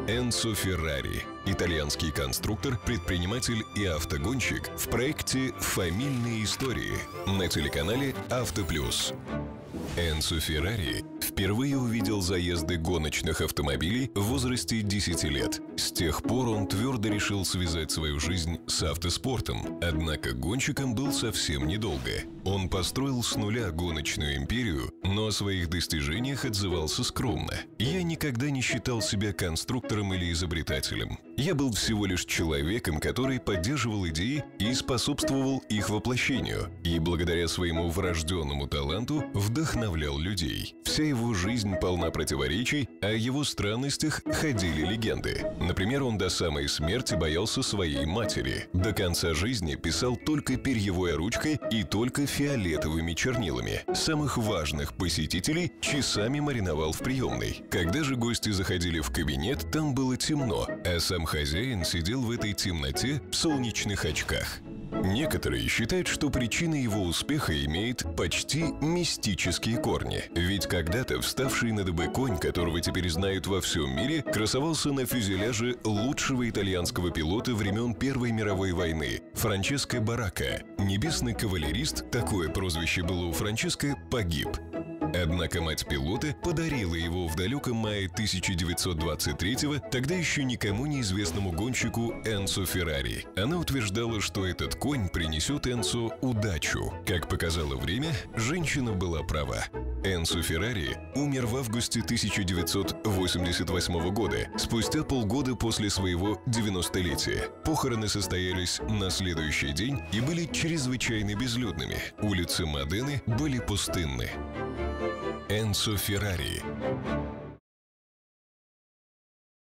Энцо Феррари – итальянский конструктор, предприниматель и автогонщик в проекте «Фамильные истории» на телеканале «Автоплюс». Энцо Феррари впервые увидел заезды гоночных автомобилей в возрасте 10 лет. С тех пор он твердо решил связать свою жизнь с автоспортом. Однако гонщиком был совсем недолго. Он построил с нуля гоночную империю, но о своих достижениях отзывался скромно. «Я никогда не считал себя конструктором или изобретателем. Я был всего лишь человеком, который поддерживал идеи и способствовал их воплощению, и благодаря своему врожденному таланту вдохновлял людей. Вся его жизнь полна противоречий, а о его странностях ходили легенды. Например, он до самой смерти боялся своей матери. До конца жизни писал только перьевой ручкой и только фиолетовыми чернилами. Самых важных посетителей часами мариновал в приемной. Когда же гости заходили в кабинет, там было темно, а сам хозяин сидел в этой темноте в солнечных очках. Некоторые считают, что причина его успеха имеет почти мистические корни. Ведь когда-то вставший на дыбы конь, которого теперь знают во всем мире, красовался на фюзеляже лучшего итальянского пилота времен Первой мировой войны – Франческо Барака. Небесный кавалерист, такое прозвище было у Франческо, погиб. Однако мать пилота подарила его в далеком мае 1923-го тогда еще никому неизвестному гонщику Энцо Феррари. Она утверждала, что этот конь принесет Энцо удачу. Как показало время, женщина была права. Энцо Феррари умер в августе 1988 года, спустя полгода после своего 90-летия. Похороны состоялись на следующий день и были чрезвычайно безлюдными. Улицы Модены были пустынны. Энцо Феррари.